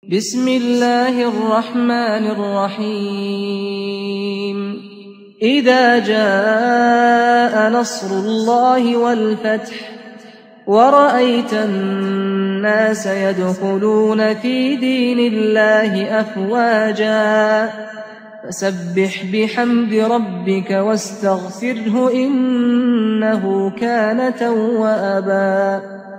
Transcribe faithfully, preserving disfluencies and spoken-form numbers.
بسم الله الرحمن الرحيم إذا جاء نصر الله والفتح ورأيت الناس يدخلون في دين الله أفواجا فسبح بحمد ربك واستغفره إنه كان توابا.